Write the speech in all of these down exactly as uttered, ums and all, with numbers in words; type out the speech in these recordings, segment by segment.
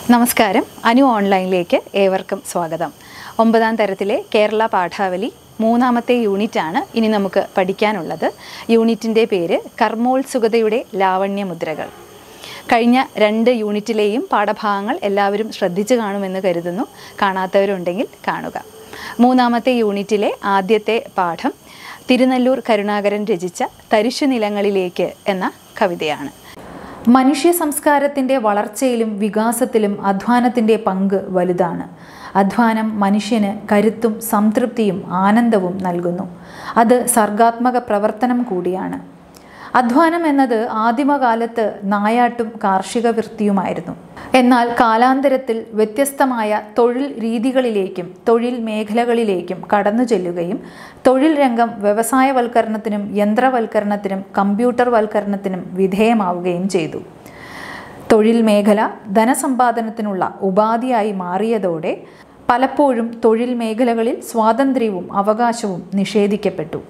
നമസ്കാരം. അനു ഓൺലൈനിലേക്ക് ഏവർക്കും സ്വാഗതം. ഒമ്പതാം തരത്തിലെ കേരള പാഠാവലി മൂന്നാമത്തെ യൂണിറ്റാണ് ഇനി നമുക്ക് പഠിക്കാനുള്ളത്. യൂണിറ്റിൻ്റെ പേര് കർമ്മോത്സുകതയുടെ ലാവണ്യമുദ്രകൾ. കഴിഞ്ഞ രണ്ട് യൂണിറ്റിലെയും പാഠഭാഗങ്ങൾ എല്ലാവരും ശ്രദ്ധിച്ചു കാണുമെന്ന് കരുതുന്നു. കാണാത്തവരുണ്ടെങ്കിൽ കാണുക. മൂന്നാമത്തെ യൂണിറ്റിലെ ആദ്യത്തെ പാഠം തിരുനെല്ലൂർ കരുണാകരൻ രചിച്ച തരിശു നിലങ്ങളിലേക്ക് എന്ന കവിതയാണ്. മനുഷ്യ സംസ്കാരത്തിൻ്റെ വളർച്ചയിലും വികാസത്തിലും അധ്വാനത്തിൻ്റെ പങ്ക് വലുതാണ്. അധ്വാനം മനുഷ്യന് കരുത്തും സംതൃപ്തിയും ആനന്ദവും നൽകുന്നു. അത് സർഗാത്മക പ്രവർത്തനം കൂടിയാണ്. അധ്വാനം എന്നത് ആദിമകാലത്ത് നായാട്ടും കാർഷിക വൃത്തിയുമായിരുന്നു. എന്നാൽ കാലാന്തരത്തിൽ വ്യത്യസ്തമായ തൊഴിൽ രീതികളിലേക്കും തൊഴിൽ മേഖലകളിലേക്കും കടന്നു ചെല്ലുകയും തൊഴിൽ രംഗം വ്യവസായവൽക്കരണത്തിനും യന്ത്രവൽക്കരണത്തിനും കമ്പ്യൂട്ടർവൽക്കരണത്തിനും വിധേയമാവുകയും ചെയ്തു. തൊഴിൽ മേഖല ധനസമ്പാദനത്തിനുള്ള ഉപാധിയായി മാറിയതോടെ പലപ്പോഴും തൊഴിൽ മേഖലകളിൽ സ്വാതന്ത്ര്യവും അവകാശവും നിഷേധിക്കപ്പെട്ടു.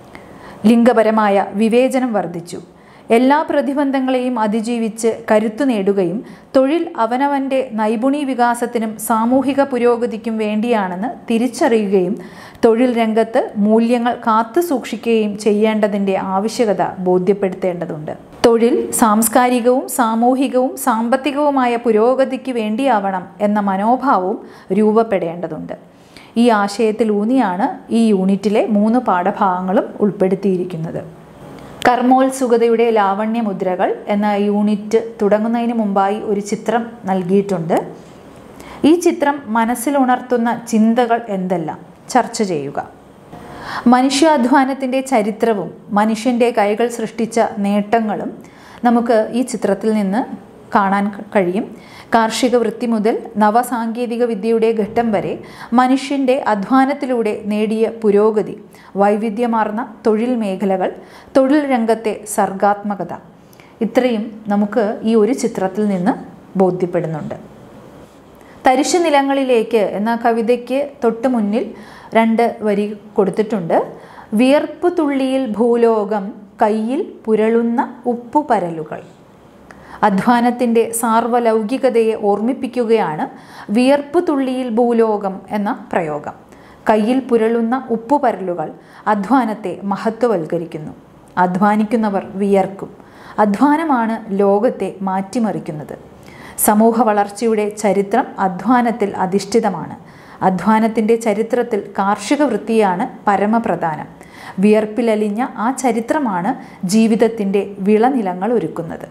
ലിംഗപരമായ വിവേചനം വർദ്ധിച്ചു. എല്ലാ പ്രതിബന്ധങ്ങളെയും അതിജീവിച്ച് കരുത്തു നേടുകയും തൊഴിൽ അവനവൻ്റെ നൈപുണി വികാസത്തിനും സാമൂഹിക പുരോഗതിക്കും വേണ്ടിയാണെന്ന് തിരിച്ചറിയുകയും തൊഴിൽ രംഗത്ത് മൂല്യങ്ങൾ കാത്തു സൂക്ഷിക്കുകയും ചെയ്യേണ്ടതിൻ്റെ ആവശ്യകത ബോധ്യപ്പെടുത്തേണ്ടതുണ്ട്. തൊഴിൽ സാംസ്കാരികവും സാമൂഹികവും സാമ്പത്തികവുമായ പുരോഗതിക്ക് വേണ്ടിയാവണം എന്ന മനോഭാവവും രൂപപ്പെടേണ്ടതുണ്ട്. ഈ ആശയത്തിൽ ഊന്നിയാണ് ഈ യൂണിറ്റിലെ മൂന്ന് പാഠഭാഗങ്ങളും ഉൾപ്പെടുത്തിയിരിക്കുന്നത്. കർമ്മോത്സുകതയുടെ ലാവണ്യമുദ്രകൾ എന്ന യൂണിറ്റ് തുടങ്ങുന്നതിന് മുമ്പായി ഒരു ചിത്രം നൽകിയിട്ടുണ്ട്. ഈ ചിത്രം മനസ്സിലുണർത്തുന്ന ചിന്തകൾ എന്തെല്ലാം ചർച്ച ചെയ്യുക. മനുഷ്യാധ്വാനത്തിൻ്റെ ചരിത്രവും മനുഷ്യൻ്റെ കൈകൾ സൃഷ്ടിച്ച നേട്ടങ്ങളും നമുക്ക് ഈ ചിത്രത്തിൽ നിന്ന് കാണാൻ കഴിയും. കാർഷിക വൃത്തി മുതൽ നവസാങ്കേതിക വിദ്യയുടെ ഘട്ടം വരെ മനുഷ്യൻ്റെ അധ്വാനത്തിലൂടെ നേടിയ പുരോഗതി, വൈവിധ്യമാർന്ന തൊഴിൽ മേഖലകൾ, തൊഴിൽ രംഗത്തെ സർഗാത്മകത, ഇത്രയും നമുക്ക് ഈ ഒരു ചിത്രത്തിൽ നിന്ന് ബോധ്യപ്പെടുന്നുണ്ട്. തരിശു നിലങ്ങളിലേക്ക് എന്ന കവിതയ്ക്ക് തൊട്ട് മുന്നിൽ രണ്ട് വരി കൊടുത്തിട്ടുണ്ട്. വിയർപ്പു തുള്ളിയിൽ ഭൂലോകം കയ്യിൽ പുരളുന്ന ഉപ്പുപരലുകൾ. അധ്വാനത്തിൻ്റെ സാർവലൗകികതയെ ഓർമ്മിപ്പിക്കുകയാണ് വിയർപ്പു തുള്ളിയിൽ ഭൂലോകം എന്ന പ്രയോഗം. കയ്യിൽ പുരളുന്ന ഉപ്പുപരലുകൾ അധ്വാനത്തെ മഹത്വവൽക്കരിക്കുന്നു. അധ്വാനിക്കുന്നവർ വിയർക്കും. അധ്വാനമാണ് ലോകത്തെ മാറ്റിമറിക്കുന്നത്. സമൂഹ വളർച്ചയുടെ ചരിത്രം അധ്വാനത്തിൽ അധിഷ്ഠിതമാണ്. അധ്വാനത്തിൻ്റെ ചരിത്രത്തിൽ കാർഷിക വൃത്തിയാണ് പരമപ്രധാനം. വിയർപ്പിലലിഞ്ഞ ആ ചരിത്രമാണ് ജീവിതത്തിൻ്റെ വിളനിലങ്ങൾ ഒരുക്കുന്നത്.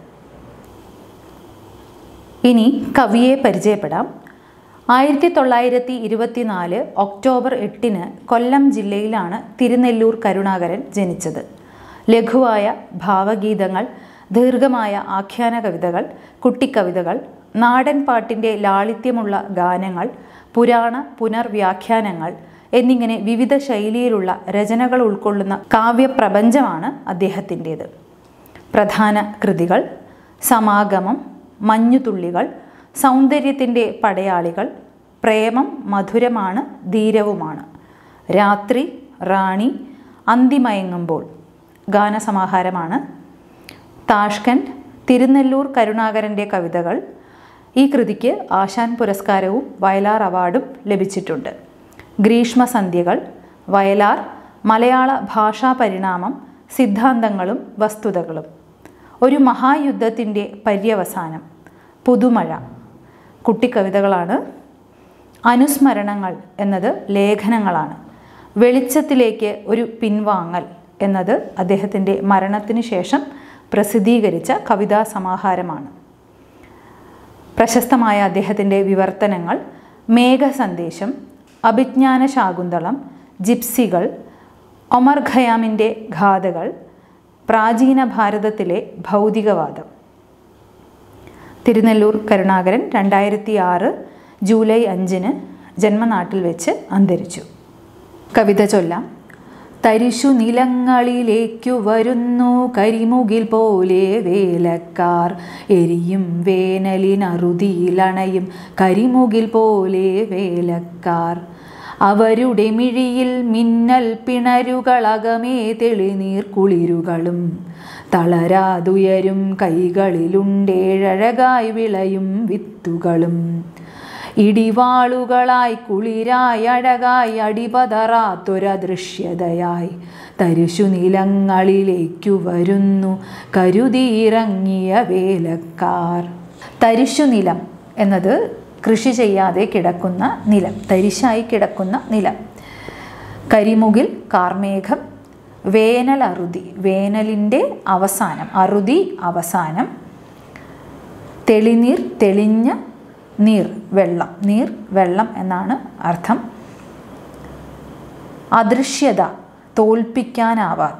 ഇനി കവിയെ പരിചയപ്പെടാം. ആയിരത്തി തൊള്ളായിരത്തി ഇരുപത്തിനാല് ഒക്ടോബർ എട്ടിന് കൊല്ലം ജില്ലയിലാണ് തിരുനെല്ലൂർ കരുണാകരൻ ജനിച്ചത്. ലഘുവായ ഭാവഗീതങ്ങൾ, ദീർഘമായ ആഖ്യാന കവിതകൾ, കുട്ടിക്കവിതകൾ, നാടൻ പാട്ടിൻ്റെ ലാളിത്യമുള്ള ഗാനങ്ങൾ, പുരാണ പുനർവ്യാഖ്യാനങ്ങൾ എന്നിങ്ങനെ വിവിധ ശൈലിയിലുള്ള രചനകൾ ഉൾക്കൊള്ളുന്ന കാവ്യപ്രപഞ്ചമാണ് അദ്ദേഹത്തിൻ്റേത്. പ്രധാന കൃതികൾ സമാഗമം, മഞ്ഞുതുള്ളികൾ, സൗന്ദര്യത്തിൻ്റെ പടയാളികൾ, പ്രേമം മധുരമാണ് ധീരവുമാണ്, രാത്രി, റാണി, അന്തിമയങ്ങുമ്പോൾ ഗാനസമാഹാരമാണ്, താഷ്കൻഡ്, തിരുനെല്ലൂർ കരുണാകരൻ്റെ കവിതകൾ. ഈ കൃതിക്ക് ആശാൻ പുരസ്കാരവും വയലാർ അവാർഡും ലഭിച്ചിട്ടുണ്ട്. ഗ്രീഷ്മസന്ധ്യകൾ, വയലാർ, മലയാള ഭാഷാ പരിണാമം, സിദ്ധാന്തങ്ങളും വസ്തുതകളും, ഒരു മഹായുദ്ധത്തിൻ്റെ പര്യവസാനം, പുതുമഴ, കുട്ടിക്കവിതകളാണ്. അനുസ്മരണങ്ങൾ എന്നത് ലേഖനങ്ങളാണ്. വെളിച്ചത്തിലേക്ക് ഒരു പിൻവാങ്ങൽ എന്നത് അദ്ദേഹത്തിൻ്റെ മരണത്തിന് ശേഷം പ്രസിദ്ധീകരിച്ച കവിതാ സമാഹാരമാണ്. പ്രശസ്തമായ അദ്ദേഹത്തിൻ്റെ വിവർത്തനങ്ങൾ മേഘസന്ദേശം, അഭിജ്ഞാന ശാകുന്തളം, ജിപ്സികൾ, ഒമർ ഖയാമിൻ്റെ ഗാഥകൾ, പ്രാചീന ഭാരതത്തിലെ ഭൗതികവാദം. തിരുനെല്ലൂർ കരുണാകരൻ രണ്ടായിരത്തി ആറ് ജൂലൈ അഞ്ചിന് ജന്മനാട്ടിൽ വെച്ച് അന്തരിച്ചു. കവിത ചൊല്ലാം. തരിശു നിലങ്ങളിലേക്കു വരുന്നു കരിമുകിൽ പോലെ വേലക്കാർ, എരിയും വേനലിനറുതിയിലണയും കരിമുകിൽ പോലെ വേലക്കാർ. അവരുടെ മിഴിയിൽ മിന്നൽ പിണരുകളകമേ തെളിനീർ കുളിരുകളും തളരാതുയരും കൈകളിലുണ്ടേഴഴകായി വിളയും വിത്തുകളും ഇടിവാളുകളായി കുളിരായി അഴകായി അടിപതറാത്തൊരദൃശ്യതയായി തരിശു നിലങ്ങളിലേക്കു വരുന്നു കരുതിയിറങ്ങിയ വേലക്കാർ. തരിശു നിലം എന്നത് കൃഷി ചെയ്യാതെ കിടക്കുന്ന നിലം, തരിശായി കിടക്കുന്ന നിലം. കരിമുകിൽ കാർമേഘം, വേനൽ അറുതി, വേനലിൻ്റെ അവസാനം, അറുതി അവസാനം. തെളിനീർ തെളിഞ്ഞ നീർ, വെള്ളം, നീർ വെള്ളം എന്നാണ് അർത്ഥം. അദൃശ്യത തോൽപ്പിക്കാനാവാത്ത.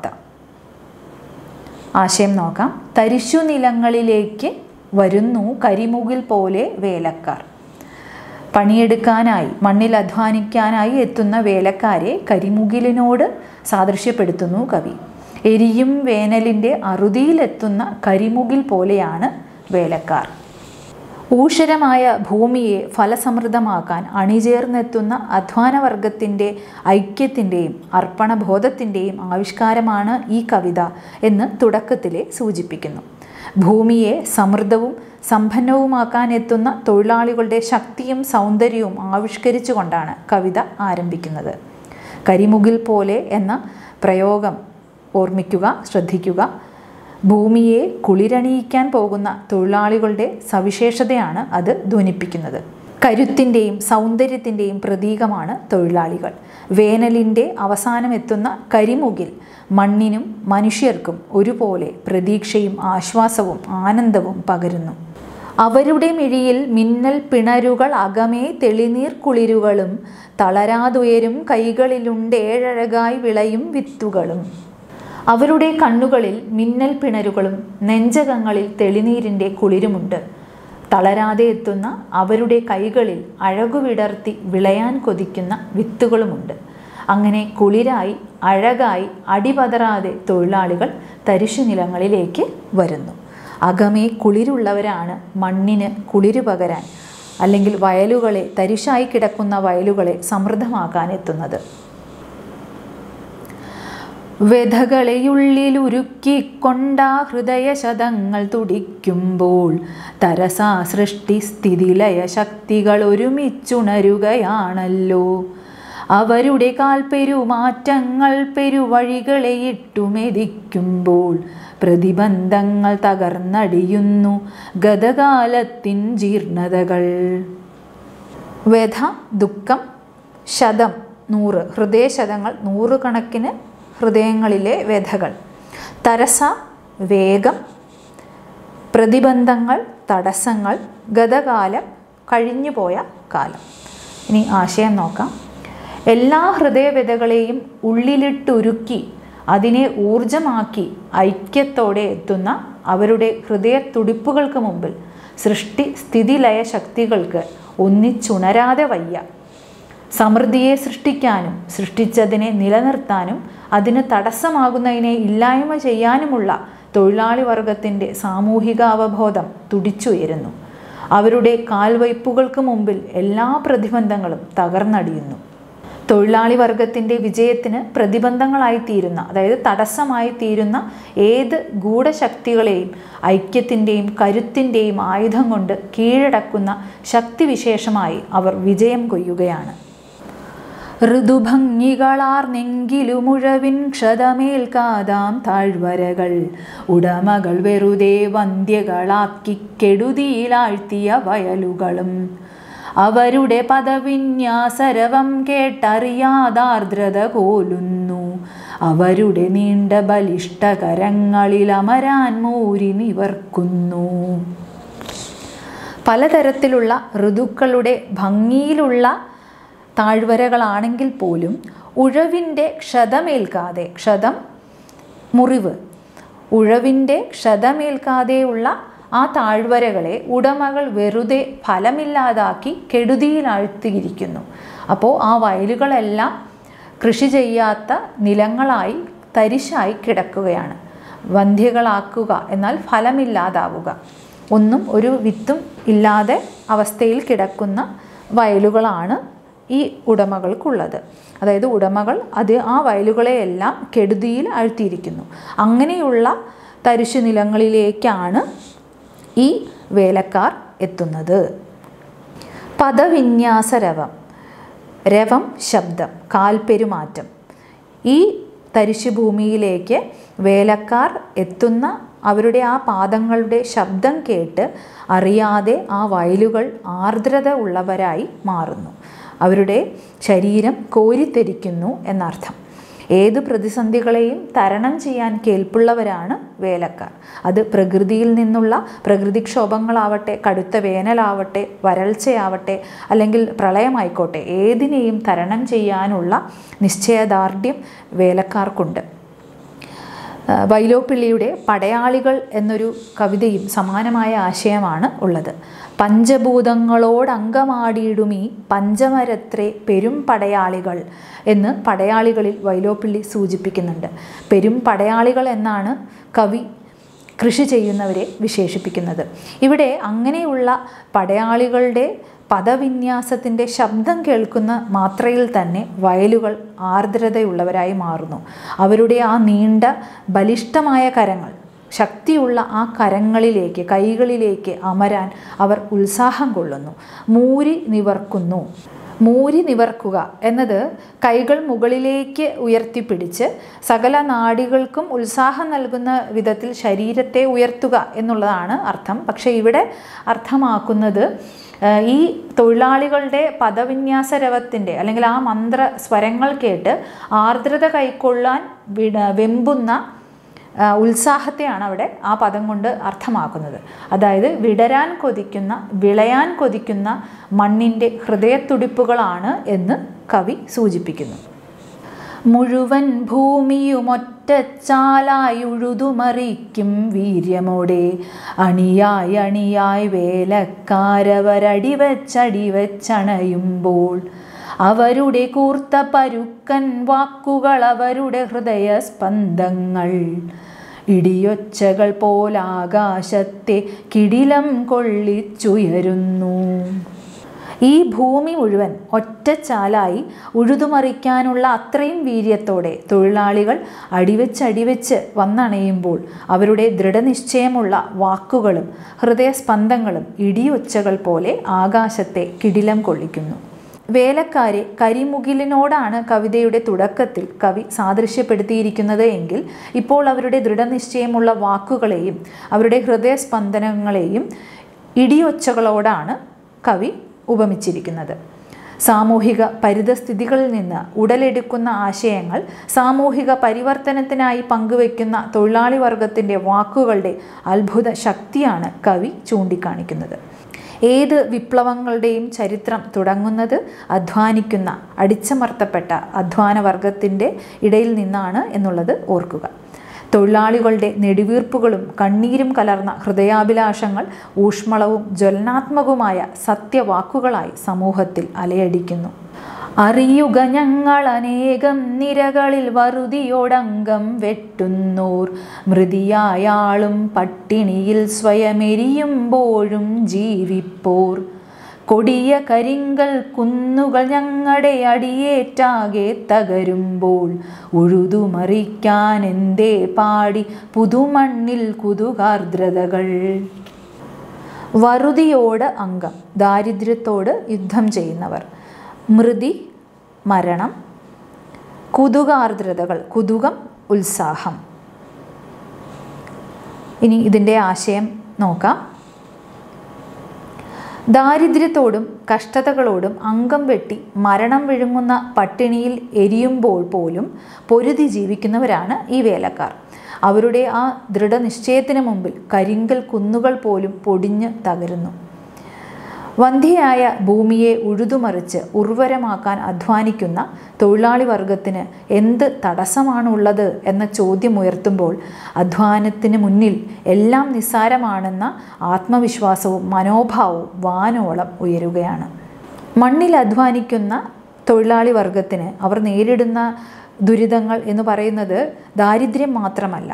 ആശയം നോക്കാം. തരിശു നിലങ്ങളിലേക്ക് വരുന്നു കരിമുകിൽ പോലെ വേലക്കാർ. പണിയെടുക്കാനായി, മണ്ണിൽ അധ്വാനിക്കാനായി എത്തുന്ന വേലക്കാരെ കരിമുകിലിനോട് സാദൃശ്യപ്പെടുത്തുന്നു കവി. എരിയും വേനലിൻ്റെ അറുതിയിലെത്തുന്ന കരിമുകിൽ പോലെയാണ് വേലക്കാർ. ഊഷരമായ ഭൂമിയെ ഫലസമൃദ്ധമാക്കാൻ അണിചേർന്നെത്തുന്ന അധ്വാനവർഗത്തിൻ്റെ ഐക്യത്തിൻ്റെയും അർപ്പണബോധത്തിൻ്റെയും ആവിഷ്കാരമാണ് ഈ കവിത എന്ന് തുടക്കത്തിലെ സൂചിപ്പിക്കുന്നു. ഭൂമിയെ സമൃദ്ധവും സമ്പന്നവുമാക്കാൻ എത്തുന്ന തൊഴിലാളികളുടെ ശക്തിയും സൗന്ദര്യവും ആവിഷ്കരിച്ചുകൊണ്ടാണ് കവിത ആരംഭിക്കുന്നത്. കരിമുകിൽ പോലെ എന്ന പ്രയോഗം ഓർമ്മിക്കുക, ശ്രദ്ധിക്കുക. ഭൂമിയെ കുളിരണിയിക്കാൻ പോകുന്ന തൊഴിലാളികളുടെ സവിശേഷതയാണ് അത് ധ്വനിപ്പിക്കുന്നത്. കരുത്തിൻ്റെയും സൗന്ദര്യത്തിൻ്റെയും പ്രതീകമാണ് തൊഴിലാളികൾ. വേനലിൻ്റെ അവസാനം എത്തുന്ന കരിമുകിൽ മണ്ണിനും മനുഷ്യർക്കും ഒരുപോലെ പ്രതീക്ഷയും ആശ്വാസവും ആനന്ദവും പകരുന്നു. അവരുടെ മിഴിയിൽ മിന്നൽ പിണരുകൾ അകമേ തെളിനീർ കുളിരുകളും തളരാതുയരും കൈകളിലുണ്ടേഴഴകായി വിളയും വിത്തുകളും. അവരുടെ കണ്ണുകളിൽ മിന്നൽ പിണരുകളും നെഞ്ചകങ്ങളിൽ തെളിനീരിൻ്റെ കുളിരുമുണ്ട്. തളരാതെ എത്തുന്ന അവരുടെ കൈകളിൽ അഴകുവിടർത്തി വിളയാൻ കൊതിക്കുന്ന വിത്തുകളുമുണ്ട്. അങ്ങനെ കുളിരായി അഴകായി അടിപതറാതെ തൊഴിലാളികൾ തരിശു നിലങ്ങളിലേക്ക് വരുന്നു. അകമേ കുളിരുള്ളവരാണ് മണ്ണിന് കുളിരു പകരാൻ, അല്ലെങ്കിൽ വയലുകളെ, തരിശായി കിടക്കുന്ന വയലുകളെ സമൃദ്ധമാക്കാൻ എത്തുന്നത്. വ്യഥകളെയുള്ളിലുരുക്കിക്കൊണ്ടാ ഹൃദയശതങ്ങൾ തുടിക്കുമ്പോൾ തരസാ സൃഷ്ടി സ്ഥിതിലയ ശക്തികൾ ഒരുമിച്ചുണരുകയാണല്ലോ. അവരുടെ കാൽപ്പെരുമാറ്റങ്ങൾ പെരുവഴികളെ ഇട്ടുമെതിക്കുമ്പോൾ പ്രതിബന്ധങ്ങൾ തകർന്നടിയുന്നു ഗതകാലത്തിൻ ജീർണതകൾ. വ്യഥ, ദുഃഖം, ശതം, നൂറ്, ഹൃദയശതങ്ങൾ, നൂറുകണക്കിന് ഹൃദയങ്ങളിലെ വ്യഥകൾ. തരസ, വേഗം, പ്രതിബന്ധങ്ങൾ, തടസ്സങ്ങൾ, ഗതകാലം, കഴിഞ്ഞുപോയ കാലം. ഇനി ആശയം നോക്കാം. എല്ലാ ഹൃദയവ്യഥകളെയും ഉള്ളിലിട്ടുരുക്കി അതിനെ ഊർജമാക്കി ഐക്യത്തോടെ എത്തുന്ന അവരുടെ ഹൃദയത്തുടിപ്പുകൾക്ക് മുമ്പിൽ സൃഷ്ടി സ്ഥിതിലയ ശക്തികൾക്ക് ഒന്നിച്ചുണരാതെ വയ്യ. സമൃദ്ധിയെ സൃഷ്ടിക്കാനും സൃഷ്ടിച്ചതിനെ നിലനിർത്താനും അതിന് തടസ്സമാകുന്നതിനെ ഇല്ലായ്മ ചെയ്യാനുമുള്ള തൊഴിലാളി വർഗത്തിൻ്റെ സാമൂഹിക അവബോധം തുടിച്ചുയരുന്നു. അവരുടെ കാൽവയ്പ്പുകൾക്ക് മുമ്പിൽ എല്ലാ പ്രതിബന്ധങ്ങളും തകർന്നടിയുന്നു. തൊഴിലാളി വർഗത്തിൻ്റെ വിജയത്തിന് പ്രതിബന്ധങ്ങളായിത്തീരുന്ന, അതായത് തടസ്സമായി തീരുന്ന ഏത് ഗൂഢശക്തികളെയും ഐക്യത്തിൻ്റെയും കരുത്തിൻ്റെയും ആയുധം കൊണ്ട് കീഴടക്കുന്ന ശക്തിവിശേഷമായി അവർ വിജയം കൊയ്യുകയാണ്. ഋതുഭംഗികളാർന്നെങ്കിലുമുഴവിൻ ക്ഷതമേൽക്കാതാം താഴ്വരകൾ ഉടമകൾ വെറുതെ വന്ധ്യകളാക്കി കെടുതിയിലാഴ്ത്തിയ വയലുകളും അവരുടെ പദവിന്യാസരവം കേട്ടറിയാതാർദ്രത കോലുന്നു. അവരുടെ നീണ്ട ബലിഷ്ഠകരങ്ങളിൽ അമരാൻ മൂരി നിവർക്കുന്നു. പലതരത്തിലുള്ള ഋതുക്കളുടെ ഭംഗിയിലുള്ള താഴ്വരകളാണെങ്കിൽ പോലും ഉഴവിൻ്റെ ക്ഷതമേൽക്കാതെ, ക്ഷതം മുറിവ്, ഉഴവിൻ്റെ ക്ഷതമേൽക്കാതെയുള്ള ആ താഴ്വരകളെ ഉടമകൾ വെറുതെ ഫലമില്ലാതാക്കി കെടുതിയിലാഴ്ത്തിയിരിക്കുന്നു. അപ്പോൾ ആ വയലുകളെല്ലാം കൃഷി ചെയ്യാത്ത നിലങ്ങളായി തരിശായി കിടക്കുകയാണ്. വന്ധ്യകളാക്കുക എന്നാൽ ഫലമില്ലാതാവുക, ഒന്നും ഒരു വിത്തും ഇല്ലാതെ അവസ്ഥയിൽ കിടക്കുന്ന വയലുകളാണ് ഈ ഉടമകൾക്കുള്ളത്. അതായത് ഉടമകൾ അത് ആ വയലുകളെയെല്ലാം കെടുതിയിൽ ആഴ്ത്തിയിരിക്കുന്നു. അങ്ങനെയുള്ള തരിശു നിലങ്ങളിലേക്കാണ് ഈ വേലക്കാർ എത്തുന്നത്. പദവിന്യാസ രവം. രവം ശബ്ദം, കാൽപ്പെരുമാറ്റം. ഈ തരിശുഭൂമിയിലേക്ക് വേലക്കാർ എത്തുന്ന അവരുടെ ആ പാദങ്ങളുടെ ശബ്ദം കേട്ട് അറിയാതെ ആ വയലുകൾ ആർദ്രത ഉള്ളവരായി മാറുന്നു. അവരുടെ ശരീരം കോരിത്തെരിക്കുന്നു എന്നർത്ഥം. ഏത് പ്രതിസന്ധികളെയും തരണം ചെയ്യാൻ കേൾപ്പുള്ളവരാണ് വേലക്കാർ. അത് പ്രകൃതിയിൽ നിന്നുള്ള പ്രകൃതിക്ഷോഭങ്ങളാവട്ടെ, കടുത്ത വേനലാവട്ടെ, വരൾച്ചയാവട്ടെ, അല്ലെങ്കിൽ പ്രളയമായിക്കോട്ടെ, ഏതിനെയും തരണം ചെയ്യാനുള്ള നിശ്ചയദാർഢ്യം വേലക്കാർക്കുണ്ട്. വൈലോപ്പിള്ളിയുടെ പടയാളികൾ എന്നൊരു കവിതയും സമാനമായ ആശയമാണ് ഉള്ളത്. പഞ്ചഭൂതങ്ങളോടങ്കമാടിയിടുമീ പഞ്ചമരത്രേ പെരും പടയാളികൾ എന്ന് പടയാളികളിൽ വൈലോപ്പിള്ളി സൂചിപ്പിക്കുന്നുണ്ട്. പെരും പടയാളികൾ എന്നാണ് കവി കൃഷി ചെയ്യുന്നവരെ വിശേഷിപ്പിക്കുന്നത്. ഇവിടെ അങ്ങനെയുള്ള പടയാളികളുടെ പദവിന്യാസത്തിൻ്റെ ശബ്ദം കേൾക്കുന്ന മാത്രയിൽ തന്നെ വയലുകൾ ആർദ്രതയുള്ളവരായി മാറുന്നു. അവരുടെ ആ നീണ്ട ബലിഷ്ഠമായ കരങ്ങൾ, ശക്തിയുള്ള ആ കരങ്ങളിലേക്ക്, കൈകളിലേക്ക് അമരാൻ അവർ ഉത്സാഹം കൊള്ളുന്നു. മൂരി നിവർക്കുന്നു. മൂരി നിവർക്കുക എന്നത് കൈകൾ മുകളിലേക്ക് ഉയർത്തിപ്പിടിച്ച് സകല നാഡികൾക്കും ഉത്സാഹം നൽകുന്ന വിധത്തിൽ ശരീരത്തെ ഉയർത്തുക എന്നുള്ളതാണ് അർത്ഥം. പക്ഷേ ഇവിടെ അർത്ഥമാക്കുന്നത് ഈ തൊഴിലാളികളുടെ പദവിന്യാസ രവത്തിൻ്റെ അല്ലെങ്കിൽ ആ മന്ത്ര സ്വരങ്ങൾ കേട്ട് ആർദ്രത കൈക്കൊള്ളാൻ വെമ്പുന്ന ഉത്സാഹത്തെയാണ് അവിടെ ആ പദം കൊണ്ട് അർത്ഥമാക്കുന്നത്. അതായത് വിടരാൻ കൊതിക്കുന്ന, വിളയാൻ കൊതിക്കുന്ന മണ്ണിൻ്റെ ഹൃദയത്തുടിപ്പുകളാണ് എന്ന് കവി സൂചിപ്പിക്കുന്നു. മുഴുവൻ ഭൂമിയുമൊറ്റച്ചാലായി ഉഴുതുമറിക്കും വീര്യമോടെ അണിയായി അണിയായി വേലക്കാരവരടിവച്ചടിവച്ചണയുമ്പോൾ അവരുടെ കൂർത്ത പരുക്കൻ വാക്കുകൾ, അവരുടെ ഹൃദയസ്പന്ദങ്ങൾ ഇടിയൊച്ചകൾ പോലാകാശത്തെ കിടിലം കൊള്ളിച്ചുയരുന്നു. ഈ ഭൂമി മുഴുവൻ ഒറ്റച്ചാലായി ഉഴുതുമറിക്കാനുള്ള അത്രയും വീര്യത്തോടെ തൊഴിലാളികൾ അടിവെച്ചടിവെച്ച് വന്നണയുമ്പോൾ അവരുടെ ദൃഢനിശ്ചയമുള്ള വാക്കുകളും ഹൃദയസ്പന്ദങ്ങളും ഇടിയൊച്ചകൾ പോലെ ആകാശത്തെ കിടിലം കൊള്ളിക്കുന്നു. വേലക്കാരെ കരിമുകിലിനോടാണ് കവിതയുടെ തുടക്കത്തിൽ കവി സാദൃശ്യപ്പെടുത്തിയിരിക്കുന്നത് എങ്കിൽ ഇപ്പോൾ അവരുടെ ദൃഢനിശ്ചയമുള്ള വാക്കുകളെയും അവരുടെ ഹൃദയസ്പന്ദനങ്ങളെയും ഇടിയൊച്ചകളോടാണ് കവി ഉപമിച്ചിരിക്കുന്നത്. സാമൂഹിക പരിതസ്ഥിതികളിൽ നിന്ന് ഉടലെടുക്കുന്ന ആശയങ്ങൾ സാമൂഹിക പരിവർത്തനത്തിനായി പങ്കുവയ്ക്കുന്ന തൊഴിലാളി വർഗത്തിൻ്റെ വാക്കുകളുടെ അത്ഭുത ശക്തിയാണ് കവി ചൂണ്ടിക്കാണിക്കുന്നത്. ഏത് വിപ്ലവങ്ങളുടെയും ചരിത്രം തുടങ്ങുന്നത് അധ്വാനിക്കുന്ന, അടിച്ചമർത്തപ്പെട്ട അധ്വാന വർഗത്തിൻ്റെ ഇടയിൽ നിന്നാണ് എന്നുള്ളത് ഓർക്കുക. തൊഴിലാളികളുടെ നെടുവീർപ്പുകളും കണ്ണീരും കലർന്ന ഹൃദയാഭിലാഷങ്ങൾ ഊഷ്മളവും ജ്വലനാത്മകവുമായ സത്യവാക്കുകളായി സമൂഹത്തിൽ അലയടിക്കുന്നു. അറിയുക ഞങ്ങൾ അനേകം നിരകളിൽ വറുതിയോടങ്കം വെട്ടുന്നോർ, മൃതിയായാളും പട്ടിണിയിൽ സ്വയമെരിയുമ്പോഴും ജീവിപ്പോർ, കൊടിയ കരിങ്കൽ കുന്നുകൾ ഞങ്ങളുടെ അടിയേറ്റാകെ തകരുമ്പോൾ ഉഴുതുമറിക്കാൻ എന്തേ പാടി പുതുമണ്ണിൽ കുതുകാർദ്രതകൾ. വറുതിയോട് അംഗം, ദാരിദ്ര്യത്തോട് യുദ്ധം ചെയ്യുന്നവർ. മൃതി മരണം. കുതുകാർദ്രതകൾ, കുതുകം ഉത്സാഹം. ഇനി ഇതിൻ്റെ ആശയം നോക്കാം. ദാരിദ്ര്യത്തോടും കഷ്ടതകളോടും അംഗം വെട്ടി മരണം വിഴുങ്ങുന്ന പട്ടിണിയിൽ എരിയുമ്പോൾ പോലും പൊരുതി ജീവിക്കുന്നവരാണ് ഈ വേലക്കാർ. അവരുടെ ആ ദൃഢനിശ്ചയത്തിന് മുമ്പിൽ കരിങ്കൽ കുന്നുകൾ പോലും പൊടിഞ്ഞ് തകരുന്നു. വന്ധ്യയായ ഭൂമിയെ ഉഴുതുമറിച്ച് ഉർവരമാക്കാൻ അധ്വാനിക്കുന്ന തൊഴിലാളി വർഗത്തിന് എന്ത് തടസ്സമാണുള്ളത് എന്ന ചോദ്യം ഉയർത്തുമ്പോൾ അധ്വാനത്തിന് മുന്നിൽ എല്ലാം നിസ്സാരമാണെന്ന ആത്മവിശ്വാസവും മനോഭാവവും വാനോളം ഉയരുകയാണ്. മണ്ണിൽ അധ്വാനിക്കുന്ന തൊഴിലാളി വർഗത്തിന് അവർ നേരിടുന്ന ദുരിതങ്ങൾ എന്ന് പറയുന്നത് ദാരിദ്ര്യം മാത്രമല്ല,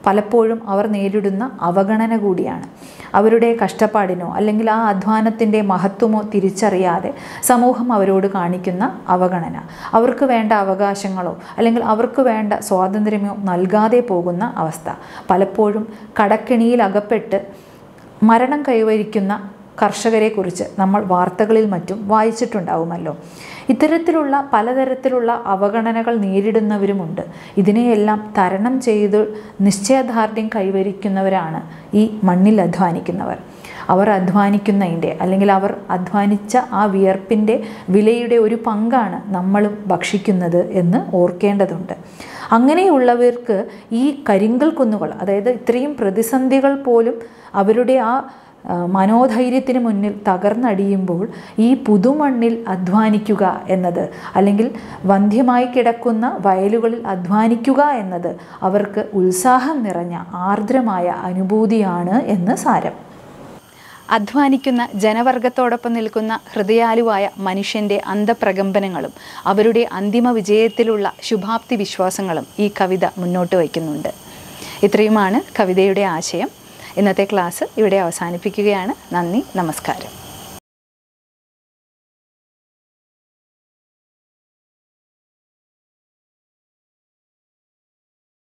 പലപ്പോഴും അവർ നേരിടുന്ന അവഗണന കൂടിയാണ്. അവരുടെ കഷ്ടപ്പാടിനോ അല്ലെങ്കിൽ ആ അധ്വാനത്തിൻ്റെ മഹത്വമോ തിരിച്ചറിയാതെ സമൂഹം അവരോട് കാണിക്കുന്ന അവഗണന, അവർക്ക് വേണ്ട അവകാശങ്ങളോ അല്ലെങ്കിൽ അവർക്ക് വേണ്ട സ്വാതന്ത്ര്യമോ നൽകാതെ പോകുന്ന അവസ്ഥ, പലപ്പോഴും കടക്കെണിയിൽ അകപ്പെട്ട് മരണം കൈവരിക്കുന്ന കർഷകരെക്കുറിച്ച് നമ്മൾ വാർത്തകളിൽ മറ്റും വായിച്ചിട്ടുണ്ടാവുമല്ലോ. ഇത്തരത്തിലുള്ള പലതരത്തിലുള്ള അവഗണനകൾ നേരിടുന്നവരുമുണ്ട്. ഇതിനെയെല്ലാം തരണം ചെയ്ത് നിശ്ചയദാർഢ്യം കൈവരിക്കുന്നവരാണ് ഈ മണ്ണിൽ അധ്വാനിക്കുന്നവർ. അവർ അധ്വാനിക്കുന്നതിൻ്റെ അല്ലെങ്കിൽ അവർ അധ്വാനിച്ച ആ വിയർപ്പിൻ്റെ വിലയുടെ ഒരു പങ്കാണ് നമ്മളും ഭക്ഷിക്കുന്നത് എന്ന് ഓർക്കേണ്ടതുണ്ട്. അങ്ങനെയുള്ളവർക്ക് ഈ കരിങ്കൽ കുന്നുകൾ, അതായത് ഇത്രയും പ്രതിസന്ധികൾ പോലും അവരുടെ ആ മനോധൈര്യത്തിന് മുന്നിൽ തകർന്നടിയുമ്പോൾ ഈ പുതുമണ്ണിൽ അധ്വാനിക്കുക എന്നത്, അല്ലെങ്കിൽ വന്ധ്യമായി കിടക്കുന്ന വയലുകളിൽ അധ്വാനിക്കുക എന്നത് അവർക്ക് ഉത്സാഹം നിറഞ്ഞ ആർദ്രമായ അനുഭൂതിയാണ് എന്ന് സാരം. അധ്വാനിക്കുന്ന ജനവർഗത്തോടൊപ്പം നിൽക്കുന്ന ഹൃദയാലുവായ മനുഷ്യൻ്റെ അന്തപ്രകമ്പനങ്ങളും അവരുടെ അന്തിമ വിജയത്തിലുള്ള ശുഭാപ്തി വിശ്വാസങ്ങളും ഈ കവിത മുന്നോട്ട് വയ്ക്കുന്നുണ്ട്. ഇത്രയുമാണ് കവിതയുടെ ആശയം. ഇന്നത്തെ ക്ലാസ് ഇവിടെ അവസാനിപ്പിക്കുകയാണ്. നന്ദി, നമസ്കാരം.